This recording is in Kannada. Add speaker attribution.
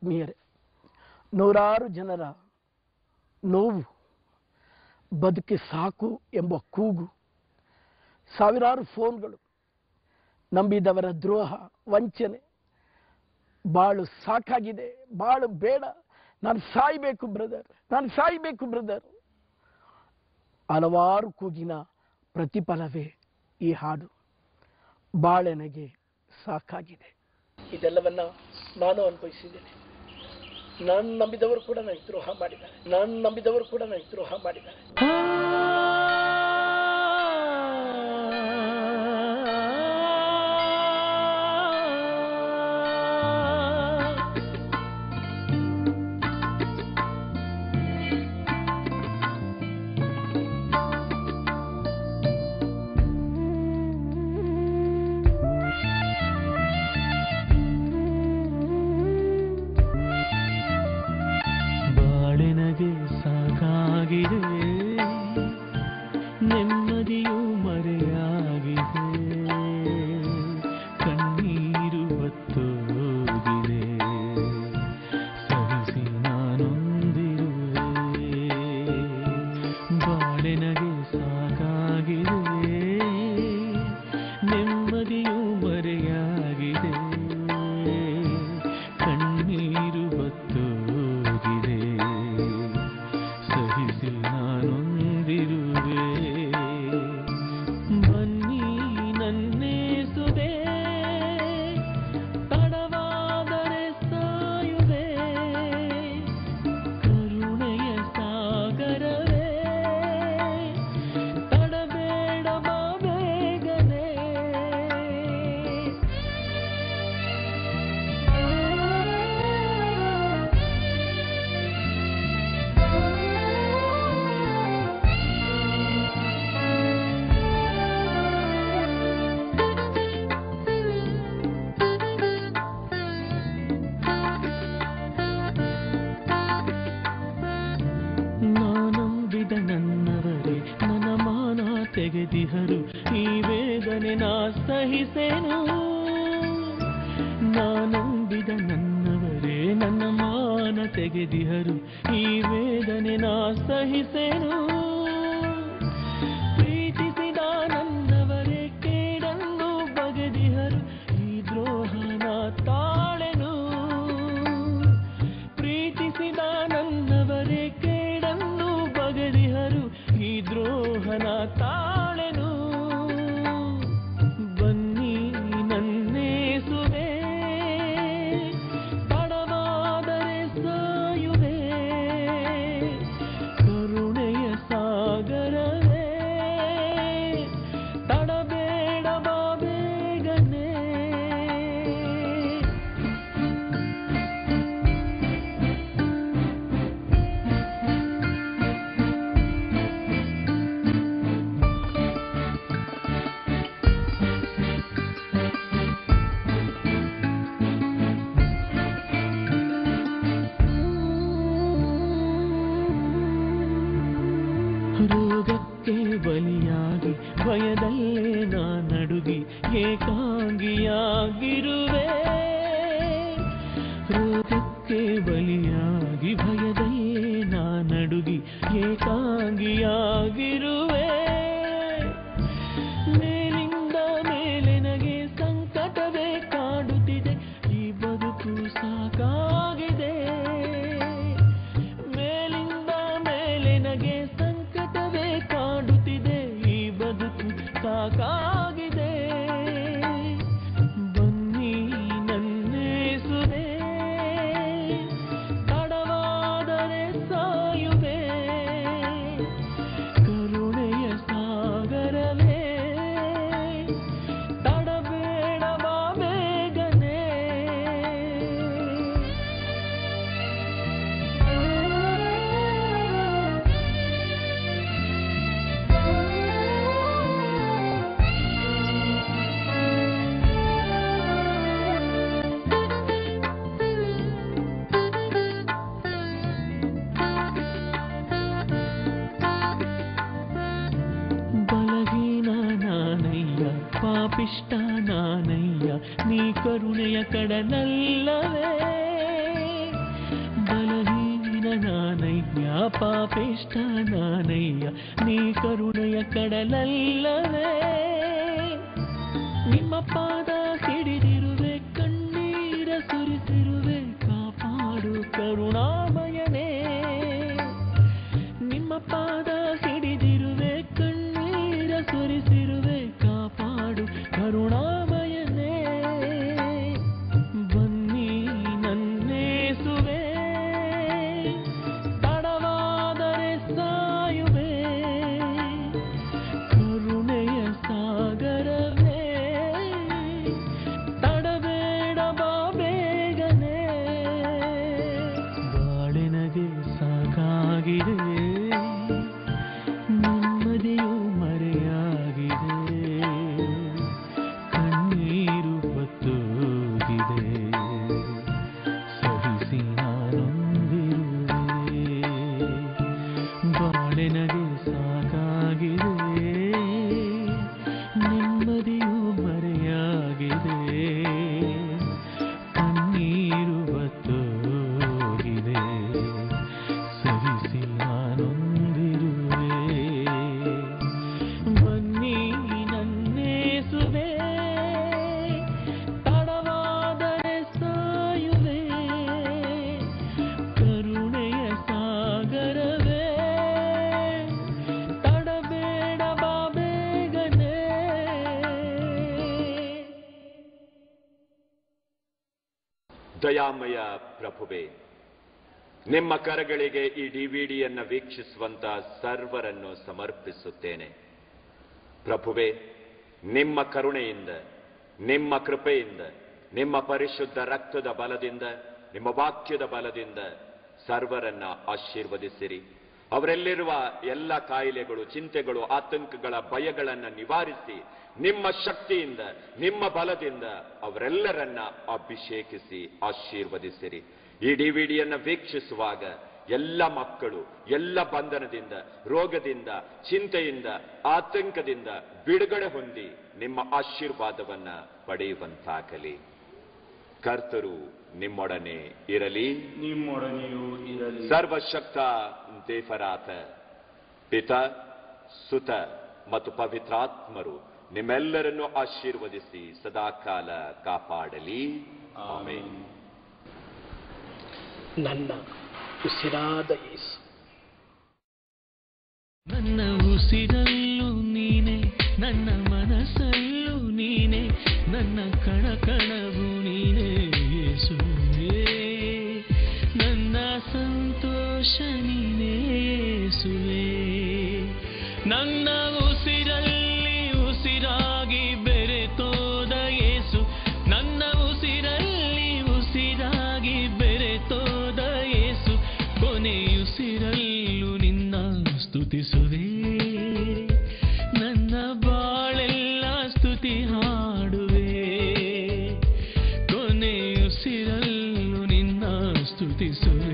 Speaker 1: ಆತ್ಮೀಯರೇ, ನೂರಾರು ಜನರ ನೋವು, ಬದುಕಿ ಸಾಕು ಎಂಬ ಕೂಗು, ಸಾವಿರಾರು ಫೋನ್ಗಳು, ನಂಬಿದವರ ದ್ರೋಹ, ವಂಚನೆ, ಬಾಳು ಸಾಕಾಗಿದೆ, ಬಾಳು ಬೇಡ, ನಾನು ಸಾಯಬೇಕು ಬ್ರದರ್, ನಾನು ಸಾಯಬೇಕು ಬ್ರದರ್, ಹಲವಾರು ಕೂಗಿನ ಪ್ರತಿಫಲವೇ ಈ ಹಾಡು. ಬಾಳೆನಗೆ ಸಾಕಾಗಿದೆ. ಇದೆಲ್ಲವನ್ನ ನಾನು ಅನುಭವಿಸಿದ್ದೇನೆ. ನಾನು ನಂಬಿದವರು ಕೂಡ ನನಗೆ ದ್ರೋಹ ಮಾಡಿದ್ದಾರೆ.
Speaker 2: ಬಾಳೆನಗೆ ಸಾಕಾಗಿದೆ, ನೆಮ್ಮದಿಯು ಮರೆಯಾಗಿದೆ, ಕಣ್ಣೀರು ಹೊತ್ತೋಗಿದೆ, ಸಹಿಸಿ ನಾನೊಂದಿರುವೆ. ಬಾಳೆನಗೆ ಸಾಕಾಗಿದೆ, ನೆಮ್ಮದಿಯು ಮರೆಯಾಗಿದೆ, ಕಣ್ಣೀರು ಹೊತ್ತೋಗಿದೆ, ಸಹಿಸಿ ನಾನೊಂದಿರುವೆ. ಬನ್ನಿ ನನ್ನೇಸುವೆ, ತಡವಾದರೆ ಸಾಯುವೆ, ಕರುಣೆಯ ಸಾಗರವೇ, ತಡಬೇಡ ಬಾ ಬೇಗನೆ. ನಾನಂಬಿದ ನನ್ನವರೇ ನನ್ನ ಮಾನ ತೆಗೆದಿಹರು, ಈ ವೇದನೆ ನಾ ಸಹಿಸೇನು. ನಾನಂಬಿದ ನನ್ನವರೇ ನನ್ನ ಮಾನ ತೆಗೆದಿಹರು, ಈ ವೇದನೆ ನಾ ಸಹಿಸೇನು. ಪ್ರೀತಿಸಿದ ನನ್ನವರೇ ಕೇಡನ್ನು ಬಗೆದಿಹರು, ಈ ದ್ರೋಹನ ತಾಳೆನು. ಪ್ರೀತಿಸಿದ ನನ್ನವರೇ ಕೇಡನ್ನು ಬಗೆದಿಹರು, ಈ ದ್ರೋಹನ ತಾಳೆನು. ಬನ್ನಿ ನನ್ನೇಸುವೆ, ತಡವಾದರೆ ಸಾಯುವೆ, ಕರುಣೆಯ ಸಾಗರವೇ, ತಡಬೇಡ ಬಾ ಬೇಗನೆ. ರೋಗಕ್ಕೆ ಬಲಿಯಾಗಿ ಭಯದಲ್ಲೇ ನಾನಡುಗಿ ಏಕಾಂಗಿಯಾಗಿರುವೆ. ರೋಗಕ್ಕೆ ಬಲಿಯಾಗಿ ಭಯದಲ್ಲೇ ನಾನಡುಗಿ ಏಕಾಂಗಿಯಾಗಿರುವೆ. ಮೇಲಿಂದ ಮೇಲೆ ನನಗೆ ಸಂಕಟವೇ ಕಾಡುತ್ತಿದೆ, ಈ ಬದುಕು ಸಾಕಾಗಿದೆ. ಮೇಲಿಂದ ಮೇಲೆ ನನಗೆ ಸಂಕಟವೇ ಕಾಡುತ್ತಿದೆ, ಈ ಬದುಕು ಸಾಕಾಗಿದೆ. ಬನ್ನಿ ನನ್ನೇಸುವೆ, ತಡವಾದರೆ ಸಾಯುವೆ, ಕರುಣೆಯ ಸಾಗರವೇ, ತಡಬೇಡ ಬಾ ಬೇಗನೆ. ಬಲಹೀನ ನಾನಯ್ಯ, ಪಾಪಿಷ್ಟ ನಾನಯ್ಯ, ನೀ ಕರುಣೆಯ ಕಡಲಲ್ಲವೇ. ನಾನಯ್ಯ ಪಾಪಿಷ್ಟ ನಾನಯ್ಯ ನೀ ಕರುಣೆಯ ಕಡಲಲ್ಲವೇ ನಿಮ್ಮ ಪಾದ ಹಿಡಿದಿರುವೆ ಕಣ್ಣೀರ ಸುರಿಸಿರುವೆ ಕಾಪಾಡು ಕರುಣಾಮಯನೇ ನಿಮ್ಮ ಪಾದ ಹಿಡಿದಿರುವೆ ಕಣ್ಣೀರ ಸುರಿಸಿರುವೆ ಕಾಪಾಡು ಕರುಣಾಮಯನೇ ಬನ್ನಿ ನನ್ನೇಸುವೆ ತಡವಾದರೆ ಸಾಯುವೆ ಕರುಣೆಯ ಸಾಗರವೇ ತಡಬೇಡ ಬಾ ಬೇಗನೆ ಬಾಳೆನಗೆ ಸಾಕಾಗಿದೆ ನೆಮ್ಮದಿಯು ಮರೆಯಾಗಿದೆ ಕಣ್ಣೀರು ಬತ್ತೋಗಿದೆ ಸಹಿಸಿ ನಾನೊಂದಿರುವೆ ಬಾಳೆನಗೆ ಸಾಕಾಗಿದೆ ನೆಮ್ಮದಿಯು ಮರೆಯಾಗಿದೆ ಕಣ್ಣೀರು ಬತ್ತೋಗಿದೆ ಸಹಿಸಿ ನಾನೊಂದಿರುವೆ ಬನ್ನಿ ನನ್ನೇಸುವೆ ತಡವಾದರೆ ಸಾಯುವೆ ಕರುಣೆಯ ಸಾಗರವೇ ತಡಬೇಡ ಬಾ ಬೇಗನೆ
Speaker 3: ದಯಾಮಯ ಪ್ರಭುವೇ, ನಿಮ್ಮ ಕರಗಳಿಗೆ ಈ ಡಿವಿಡಿಯನ್ನು ವೀಕ್ಷಿಸುವಂತ ಸರ್ವರನ್ನು ಸಮರ್ಪಿಸುತ್ತೇನೆ. ಪ್ರಭುವೇ, ನಿಮ್ಮ ಕರುಣೆಯಿಂದ, ನಿಮ್ಮ ಕೃಪೆಯಿಂದ, ನಿಮ್ಮ ಪರಿಶುದ್ಧ ರಕ್ತದ ಬಲದಿಂದ, ನಿಮ್ಮ ವಾಕ್ಯದ ಬಲದಿಂದ ಸರ್ವರನ್ನ ಆಶೀರ್ವದಿಸಿರಿ. ಅವರೆಲ್ಲಿರುವ ಎಲ್ಲ ಕಾಯಿಲೆಗಳು, ಚಿಂತೆಗಳು, ಆತಂಕಗಳ, ಭಯಗಳನ್ನು ನಿವಾರಿಸಿ ನಿಮ್ಮ ಶಕ್ತಿಯಿಂದ, ನಿಮ್ಮ ಬಲದಿಂದ ಅವರೆಲ್ಲರನ್ನ ಅಭಿಷೇಕಿಸಿ ಆಶೀರ್ವದಿಸಿರಿ. ಈ ಡಿವಿಡಿಯನ್ನು ವೀಕ್ಷಿಸುವಾಗ ಎಲ್ಲ ಮಕ್ಕಳು ಎಲ್ಲ ಬಂಧನದಿಂದ, ರೋಗದಿಂದ, ಚಿಂತೆಯಿಂದ, ಆತಂಕದಿಂದ ಬಿಡುಗಡೆ ಹೊಂದಿ ನಿಮ್ಮ ಆಶೀರ್ವಾದವನ್ನ ಪಡೆಯುವಂತಾಗಲಿ. ಕರ್ತರು ನಿಮ್ಮೊಡನೆ ಇರಲಿ,
Speaker 4: ನಿಮ್ಮೊಡನೆಯೂ ಇರಲಿ.
Speaker 3: ಸರ್ವಶಕ್ತ ದೇವರಾದ ಪಿತ, ಸುತ ಮತ್ತು ಪವಿತ್ರಾತ್ಮರು ನಿಮ್ಮೆಲ್ಲರನ್ನು ಆಶೀರ್ವದಿಸಿ ಸದಾಕಾಲ ಕಾಪಾಡಲಿ. ಆಮೆನ್.
Speaker 1: ನನ್ನ ಉಸಿರಾದ ಯೇಸು,
Speaker 2: ನನ್ನ ಉಸಿರಲ್ಲೂ ನೀನೆ, ನನ್ನ ಮನಸ್ಸಲ್ಲೂ ನೀನೆ, ನನ್ನ ಕಣ ಕಣವು ನೀನೆ ಯೇಸುವೇ. ನನ್ನ ಸಂತೋಷ ನೀನೆ ಯೇಸುವೇ. ನನ್ನ ಉಸಿರಲ್ಲಿ ಉಸಿರಾಗಿ ಬೆರೆತೋದ ಯೇಸು, ನನ್ನ ಉಸಿರಲ್ಲಿ ಉಸಿರಾಗಿ ಬೆರೆತೋದ ಯೇಸು, ಕೊನೆಯುಸಿರಲ್ಲೂ ನಿನ್ನ ಸ್ತುತಿಸುವೆ. ನನ್ನ ಬಾಳೆಲ್ಲ ಸ್ತುತಿ ಹಾಡುವೆ, ಕೊನೆಯುಸಿರಲ್ಲೂ ನಿನ್ನ ಸ್ತುತಿಸುವೆ.